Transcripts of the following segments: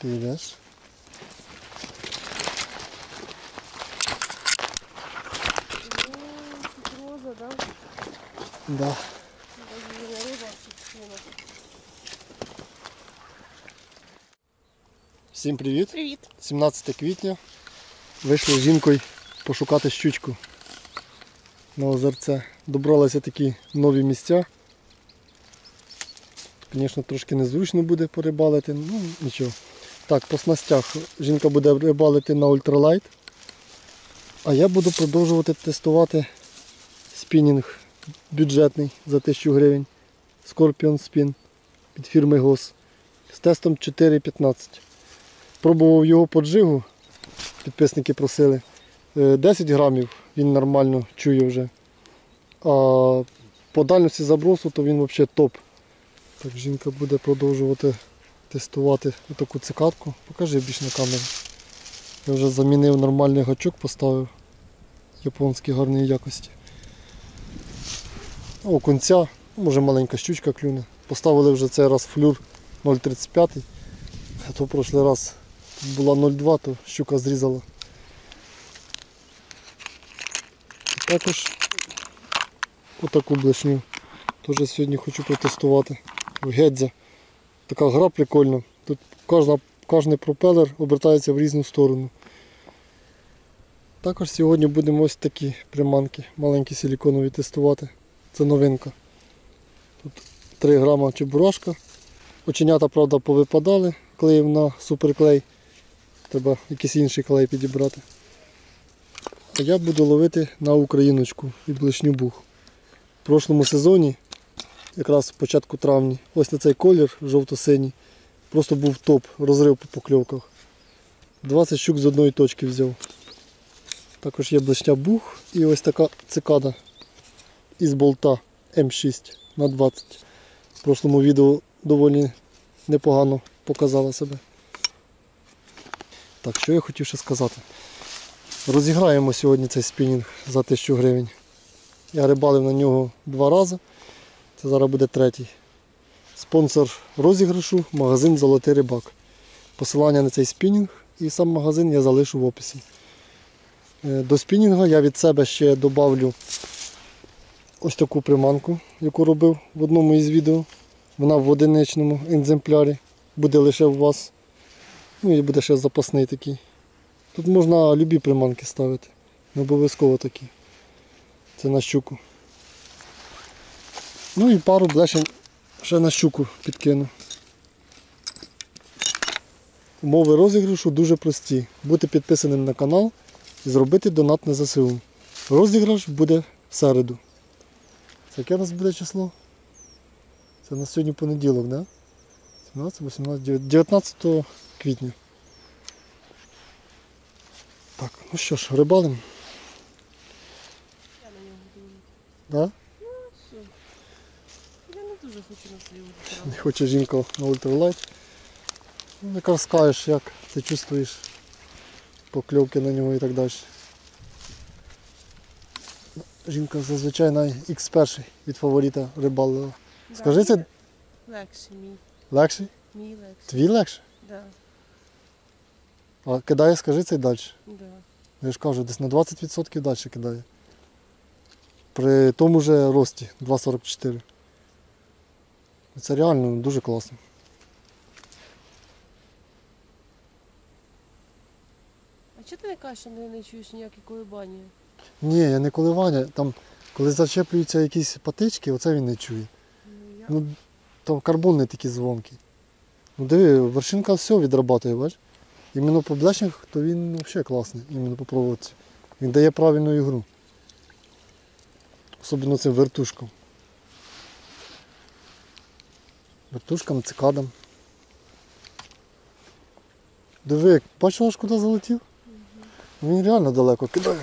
Ти йдеш? Роза, да? Да. Всім привіт! Привіт! 17 квітня. Вийшли з жінкою пошукати щучку на озерце. Добралися такі нові місця. Звісно, трошки незручно буде порибалити, ну нічого. Так, по снастях жінка буде рибалити на ультралайт, а я буду продовжувати тестувати спінінг бюджетний за 1000 гривень. Scorpion Spin від фірми GOS з тестом 4.15. Пробував його по джигу, підписники просили. 10 грамів він нормально чує вже. А по дальності забросу то він взагалі топ. Так, жінка буде продовжувати тестувати таку цикадку. Покажи більш на камеру. Я вже замінив нормальний гачок, поставив японський гарної якості. Окунця, може маленька щучка клюне. Поставили вже цей раз флюр 0,35, а то в прошлий раз була 0,2, то щука зрізала. Також отаку блешню теж сьогодні хочу протестувати. В Гедзя. Така гра прикольна. Тут кожен пропелер обертається в різну сторону. Також сьогодні будемо ось такі приманки, маленькі силіконові тестувати. Це новинка. Тут 3 грама чебурашка. Оченята, правда, повипадали, клеїв на суперклей. Треба якийсь інший клей підібрати. А я буду ловити на україночку і блешню бух. В прошлому сезоні, якраз в початку травня, ось на цей колір жовто-синій, просто був топ, розрив по покльовках. 20 щук з одної точки взяв. Також є блешня бух і ось така цикада із болта М6 на 20. В прошлому відео доволі непогано показала себе. Так, що я хотів ще сказати. Розіграємо сьогодні цей спінінг за 1000 гривень. Я рибалив на нього 2 рази. Це зараз буде 3-й. Спонсор розіграшу – магазин Золотий Рибак. Посилання на цей спінінг і сам магазин я залишу в описі. До спінінга я від себе ще добавлю ось таку приманку, яку робив в одному із відео. Вона в одиничному екземплярі. Буде лише у вас. Ну і буде ще запасний такий. Тут можна любі приманки ставити. Не обов'язково такі. Це на щуку. Ну і пару блешень ще на щуку підкину. Умови розіграшу дуже прості. Бути підписаним на канал і зробити донат на ЗСУ. Розіграш буде в середу. Це яке у нас буде число? Це на сьогодні понеділок, да? 17, 18, 19 квітня. Так, ну що ж, рибалим. Я на нього думаю. Да? Ну, що? Я не дуже хочу на свою Не хоче жінка на ультралайт. Ну, якраз скажеш, як ти чувствуєш покльовки на нього і так далі. Жінка зазвичай на X1 від фаворита рибалила. Скажи, це легший мій. легший? Мій легший. Твій легший? Да. А кидає, скажи, цей далі. Да. Я ж кажу, десь на 20% далі кидає. При тому же рості 2,44. Це реально дуже класно. А чого ти не кажеш, що не чуєш ніякі колебання? Ні, я не коливання. Там, коли зачеплюються якісь патички, оце він не чує. Ну, я... Ну, там карбон не такий дзвонкий. Ну диви, вершинка все відрабатує, бачиш? Іменно по блешнях, то він взагалі класний, іменно по проводці. Він дає правильну ігру. Особливо цим вертушкам. Вертушкам, цикадам. Диви, бачиш, аж куди залетів? Він реально далеко кидає.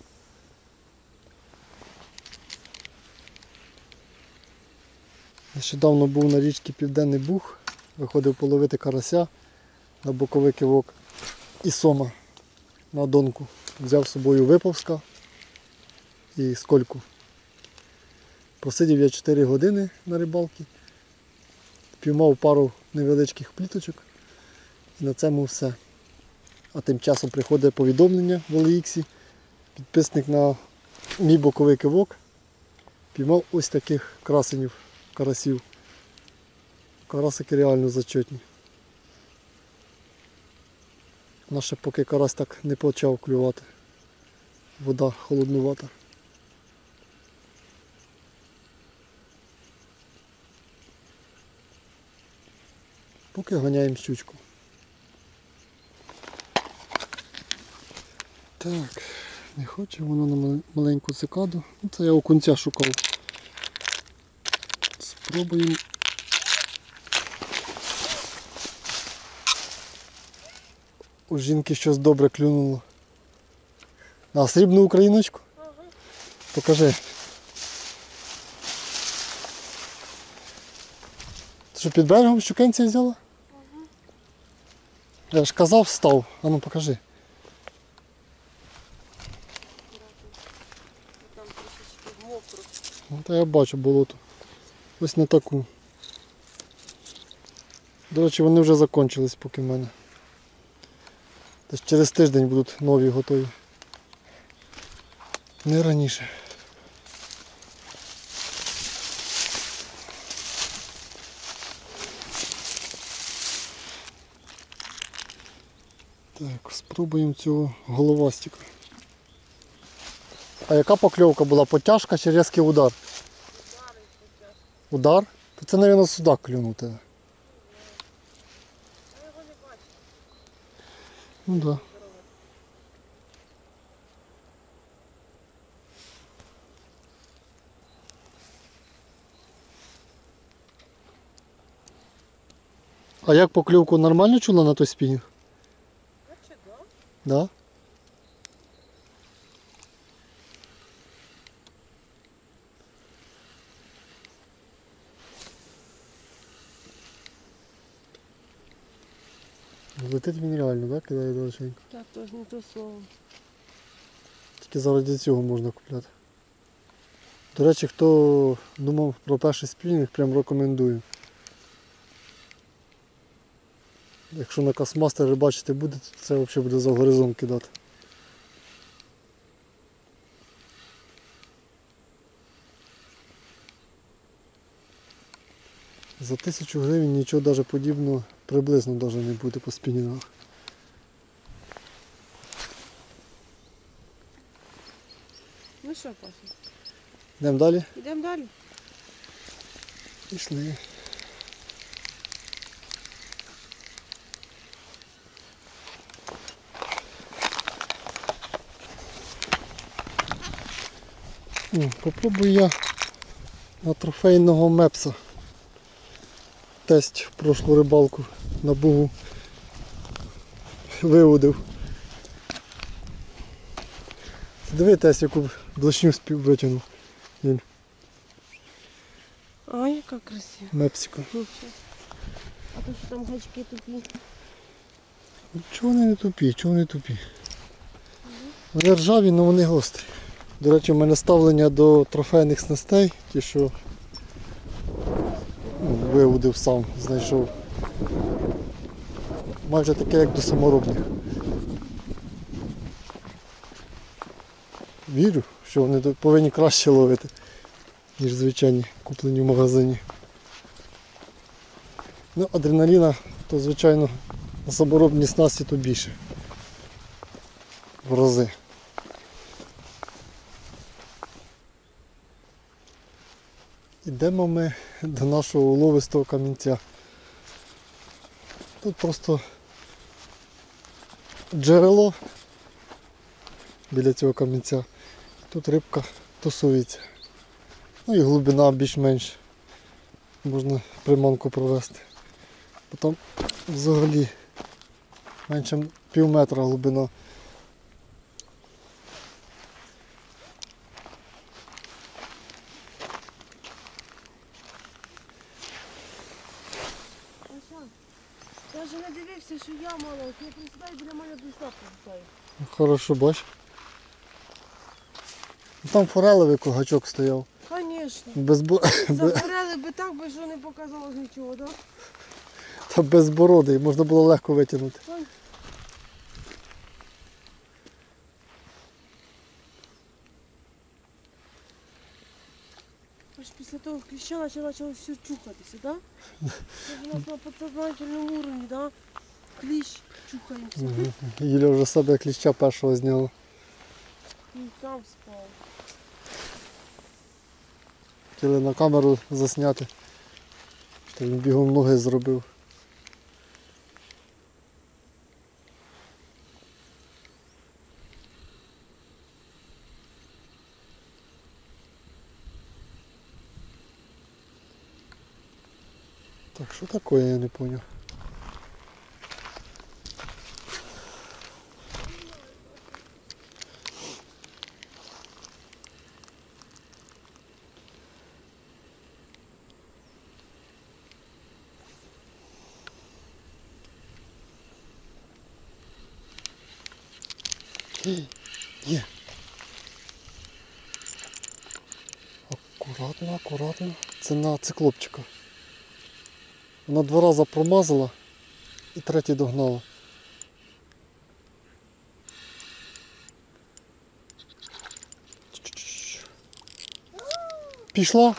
Нещодавно був на річці Південний Буг, виходив половити карася на боковий кивок і сома на донку. Взяв з собою виповзка і скольку. Просидів я 4 години на рибалці, піймав пару невеличких пліточок І на цьому все. А тим часом приходить повідомлення в OLX. Підписник на мій боковий кивок піймав ось таких красенів, карасів. Карасики реально зачетні. Наше поки карась так не почав клювати. Вода холоднувата. Поки ганяємо щучку. Так, не хоче воно на маленьку цикаду. Ну, це я окунця шукав. Спробуємо. У жінки щось добре клюнуло. А, срібну україночку? Ага. Покажи. Ти що, під берегом щукенця взяла? Ага. Я ж казав, став. А ну покажи. Там трішечки мокро. Ну, та я бачу болото. Ось на таку. До речі, вони вже закінчились поки в мене. Десь через тиждень будуть нові готові. Не раніше. Так, спробуємо цього головастика. А яка покльовка була? Потяжка чи різкий удар? Удар? То це, мабуть, судак клюнув тебе. Я його не бачу. Ну так. Да. А як покльовку нормально чула на той спінінг? Наче, да? Да? Летить він реально, да? Кидає далеченько. Так, то ж не то слово. Тільки заради цього можна купляти. До речі, хто думав про перший спінінг, прям рекомендую. Якщо на касмастері бачите буде, то це взагалі буде за горизонт кидати. За 1000 гривень нічого навіть подібного приблизно навіть не буде по спінінгах. Ну що, Паша, Йдемо далі? йдемо далі. Пішли. Попробую я на трофейного мепса. Тесть в прошлу рибалку на бугу виводив. Диви, тесть, яку блешню витягнув. Він А, яка красива. мепсика. Ну, все. А то що там гачки тупі. Чого вони не тупі, чого вони тупі? Вони ржаві, але вони гострі. До речі, в мене ставлення до трофейних снастей, ті, що виводив сам, знайшов. Майже таке, як до саморобних. Вірю, що вони повинні краще ловити, ніж звичайні, куплені в магазині. Ну, адреналіна, то звичайно на саморобній снасті то більше. В рази. Ідемо ми до нашого уловистого камінця. Тут просто джерело біля цього камінця. Тут рибка тусується. Ну і глибина більш-менш. Можна приманку провести. Потім взагалі менше пів метра глибина. Паша, я вже не дивився, що я мала. Я присідаю біля мене до присідаю. Хорошо, бач. Там форелевий когачок стояв. Звісно. Без... Зафорели би так, би що не показалось нічого, так? Та безбородий, можна було легко витягнути. Ой. Аж після того кліща почало все чухатися, так? Да? Це ж у нас на підсознательному уровні, да? Кліщ чухаємося. Угу. Юля вже себе кліща першого зняла. Він сам спав. Хотіли на камеру засняти. То він бігом ноги зробив. Так, що таке, я не зрозумів. Є. Акуратно, акуратно. Це на циклопчика. Вона 2 рази промазала і 3-й догнала. Пішла?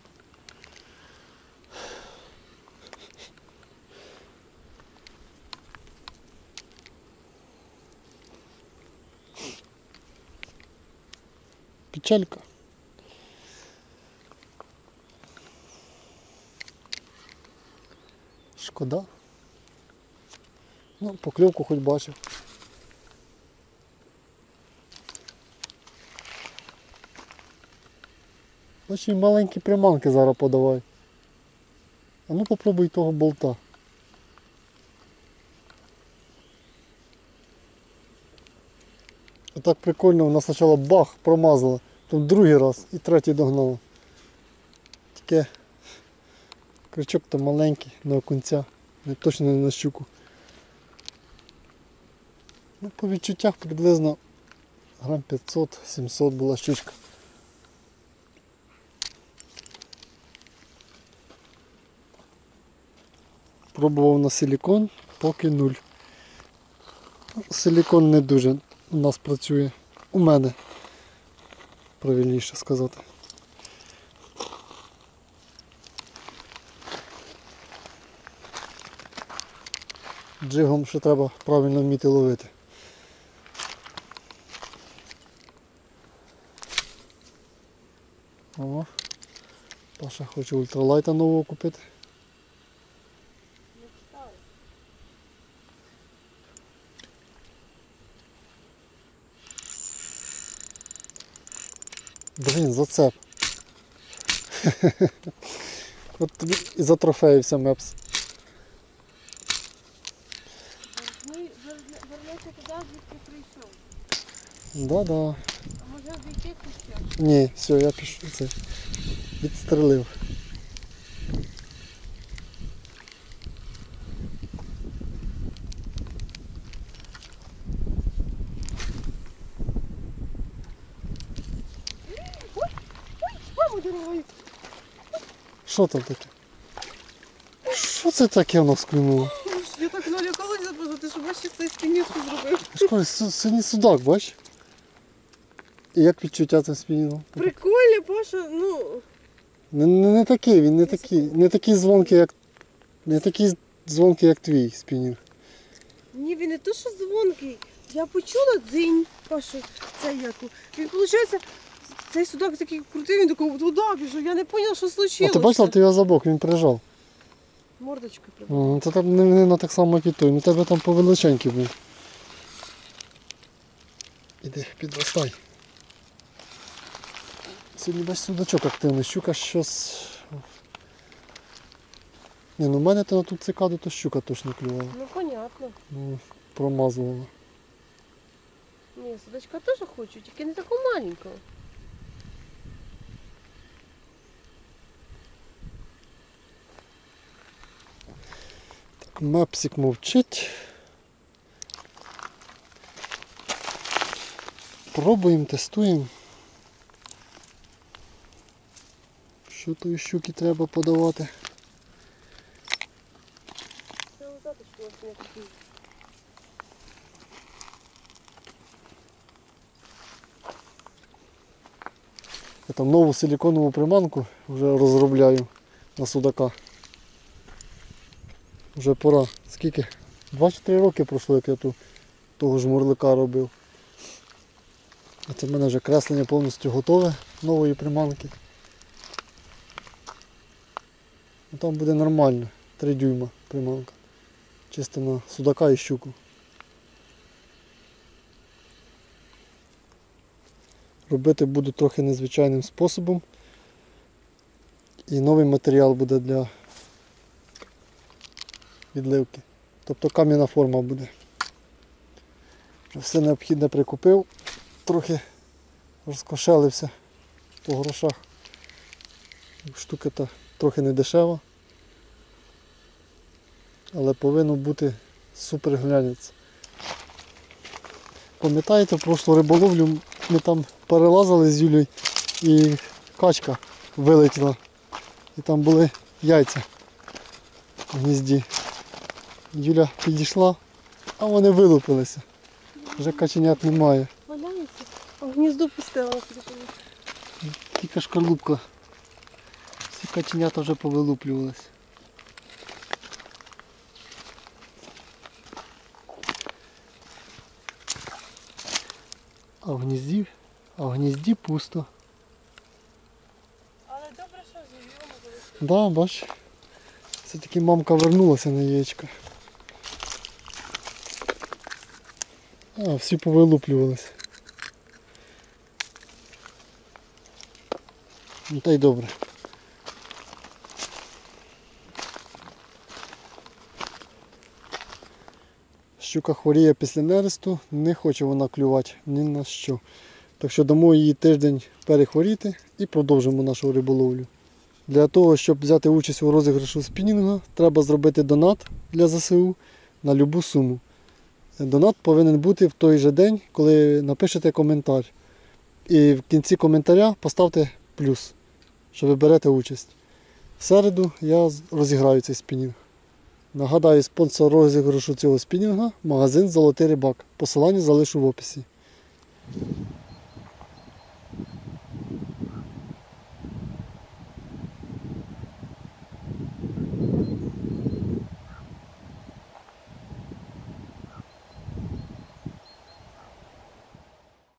Печалька. Шкода. Ну, покльовку хоч бачив. Бачиш, і маленькі приманки зараз подавай. А ну попробуй того болта. Так прикольно, вона спочатку бах, промазала, потім 2-й раз і 3-й догнала. Тільки крючок то маленький, на окунця, точно не на щуку. Ну, по відчуттях приблизно грам 500-700 була щучка. Пробував на силікон, поки 0. Силікон не дуже у нас працює. У мене, правильніше сказати. Джигом ще треба правильно вміти ловити. О, Паша хоче ультралайта нового купити. Не читаю. Блін, зацеп. От тобі і затрофеївся мепс. Вернеться туди, звідки прийшов. Да-да. А може обійти куща? Ні, все, я пішов це. Відстрелив. Маму дорогою! Що там таке? Що це таке в нас клюнуло? Я так налякалася, бо ти що бачиш, цей спініску зробив. Я ж кажу, синій судак, бач? І як відчуття цим спінігом? Прикольно, Паша, ну... Не такий, він не такий звонкий, як твій спінінг. Ні, він не то, що дзвонкий. Я почула дзинь, Паша, цей яку. Він, виходить, цей судак такий крутий, він такий туди пішов. Я не зрозуміла, що А случилося. ти бачила, ти його за бок, він прижав. Мордочкою прибув. Це там не так само, як і той, у тебе там повеличенький був. Іди, підростай. Сьогодні бач судачок активний, щука щось... Ні, ну в мене то на ту цикаду, то щука точно клювала. Ну, понятно. Ну, промазувала. Ні, судачка теж хочу, тільки не таку маленьку. Так, мепсик мовчить. Пробуємо, тестуємо. Що тої щуки треба подавати? Таточку ось я такий. Я там нову силіконову приманку вже розробляю на судака. Вже пора. Скільки? 2-3 роки пройшло, як я того ж мурлика робив. А це в мене вже креслення повністю готове нової приманки. Ну, там буде нормально, 3 дюйма приманка. Чисто на судака і щуку. Робити буду трохи незвичайним способом. І новий матеріал буде для відливки. Тобто кам'яна форма буде. Все необхідне прикупив, трохи розкошелився по грошах. Штука та трохи не дешева, але повинно бути супер глянець. Пам'ятаєте, в прошлу риболовлю ми там перелазили з Юлею і качка вилетіла. І там були яйця в гнізді. Юля підійшла, а вони вилупилися. Вже каченят немає. Валяється. А гніздо пустила. Тільки шкарлупка. Всі каченята вже повилуплювалися. А в гнізді пусто. Але добре, що живемо. Да, бач. Все-таки мамка вернулася на яєчко. А, всі повилуплювалися. Ну та й добре. Щука хворіє після нересту, не хоче вона клювати ні на що. Так що дамо їй тиждень перехворіти і продовжимо нашу риболовлю. Для того, щоб взяти участь у розіграшу спінінга, треба зробити донат для ЗСУ на любу суму. Донат повинен бути в той же день, коли напишете коментар. І в кінці коментаря поставте плюс, що ви берете участь. В середу я розіграю цей спінінг. Нагадаю, спонсор розіграшу цього спінінга – магазин Золотий Рибак. Посилання залишу в описі.